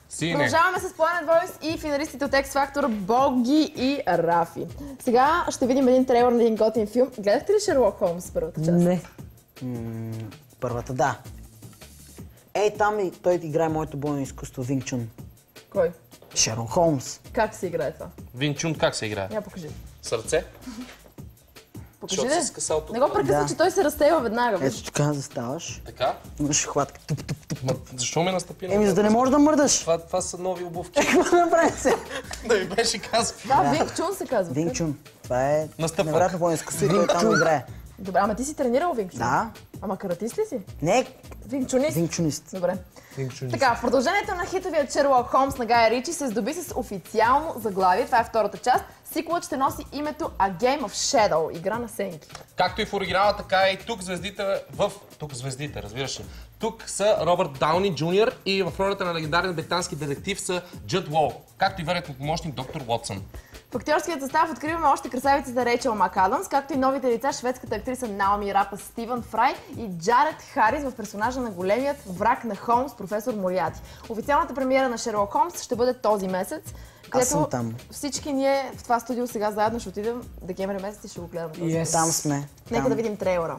Продължаваме с Planet Voice и финалистите от X Factor Боги и Рафи. Сега ще видим един трейлър на един готин филм. Гледахте ли Шерлок Холмс първата част? Не. Първата, да. Ей, там и той играе моето бойно изкуство, Винг Чун. Кой? Шерлок Холмс. Как се играе това? Винг Чун как се играе? Я покажи. Сърце? Покажи Защото ли? си скъсал тук. Не го прекъсва, че той се разсейва веднага. Ето така заставаш. Така? Имаш хватка. Защо ме настъпи на За да не можеш да мърдаш. Това са нови обувки. Какво направи се? Да ми беше казал. Това Винг Чун се казва. Винг Чун. Това е Настъпвак. невероятно бойно изкуство и той там играе. Добре, ама ти си тренирал Винг Чун? Да. Ама каратист ли си? Не, Винг Чунист? Винг Чунист. Добре. Така, в продължението на хитовия Шерлок Холмс на Гая Ричи се здоби с официално заглавие. Това е втората част. Сиквелът ще носи името A Game of Shadow, игра на сенки. Както и в оригинала, така и тук звездите Тук звездите, разбираш ли. Тук са Робърт Дауни Джуниор и в ролята на легендарен британски детектив са Джуд Лоу, както и верният му помощник доктор Уотсън. В актьорският състав откриваме още красавицата Рейчел МакАдамс, както и новите лица, шведската актриса Наоми Рапа Стивън Фрай и Джаред Харис в персонажа на големият враг на Холмс, професор Мориати. Официалната премиера на Шерлок Холмс ще бъде този месец, където всички ние в това студио сега заедно ще отидем декември месец и ще го гледаме този месец. Там сме. Нека да видим трейлера.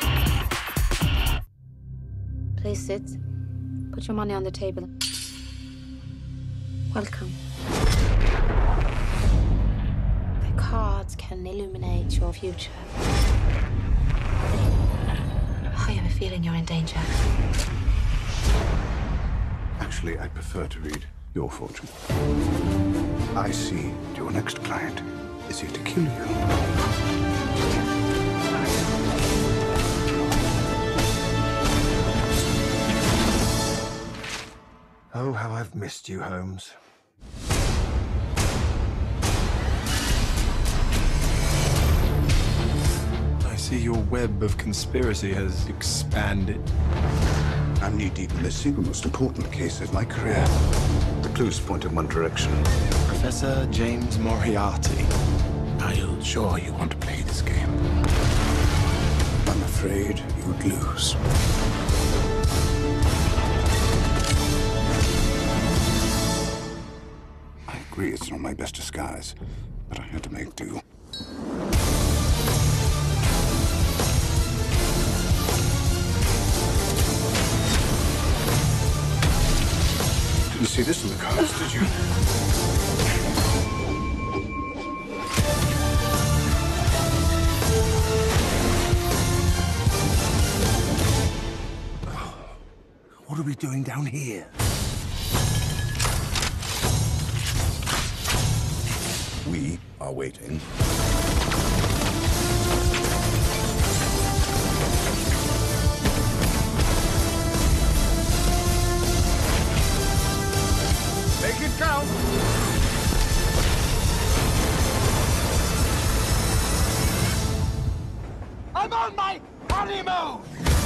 Please sit. Put your money on the table. Welcome. The cards can illuminate your future. I have a feeling you're in danger. Actually, I prefer to read your fortune. I see your next client is here to kill you. Oh, how I've missed you, Holmes. I see your web of conspiracy has expanded. I'm knee-deep in this single most important case of my career. The clues point in one direction. Professor James Moriarty. Are you sure you want to play this game? I'm afraid you'd lose. I agree it's not my best disguise, but I had to make do. Didn't see this in the cards, did you? What are we doing down here? We are waiting. Make it count! I'm on my honeymoon!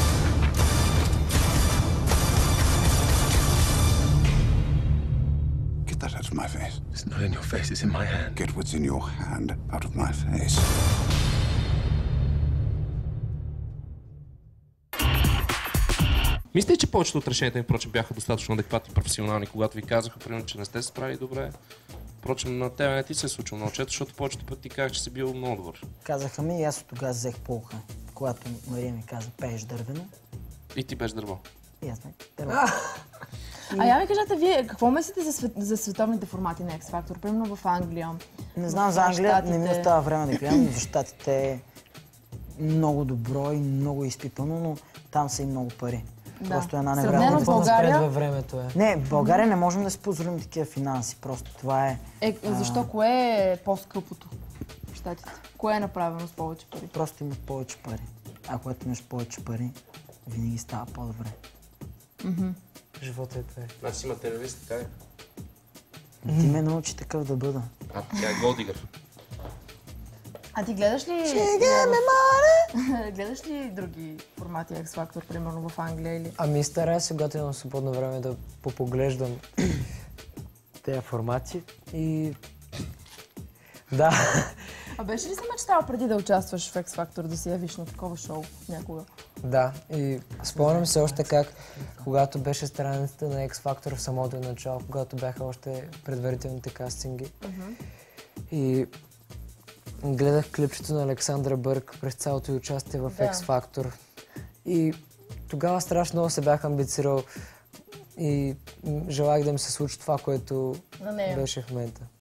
Get that out of my face. It's not in your face, it's in my hand. Get what's in your hand out of my face. Мислите, че повечето от решенията ми, впрочем, бяха достатъчно адекватни и професионални, когато ви казаха, примерно, че не сте се справили добре? Впрочем, на тебе не ти се е случило много често, защото повечето пъти ти казах, че си бил много добър. Казаха ми и аз от тогава взех полка, когато Мария ми каза, пееш дървено. И ти беше дърво. И аз ме дърво. А я ми кажете, вие какво мислите за световните формати на X Factor? Примерно в Англия. Не знам за Англия, не ми остава време да гледам, но в Щатите е много добро и много изпипано, но там са и много пари. Просто една невероятна. Сравнено с България? Във времето е. Не, в България не можем да си позволим такива финанси. Просто това е... Защо? Кое е по-скъпото в Щатите? Кое е направено с повече пари? Просто имат повече пари. А когато имаш повече пари, винаги става по-добре. Живота е това. Значи си материалист, така е. Ти ме научи такъв да бъда. А тя е голдигър. А ти гледаш ли... Гледаш ли други формати X Factor, примерно в Англия или... Ами старая се готвя на свободно време да попоглеждам тези формати и... Да. А беше ли си мечтал преди да участваш в X Factor, да се явиш на такова шоу някога? Да, и спомням се още как, когато беше страницата на X Factor в самото начало, когато бяха още предварителните кастинги. И гледах клипчето на Александра Бърк през цялото й участие в X Factor. И тогава страшно много се бях амбицирал и желах да ми се случи това, което беше в момента.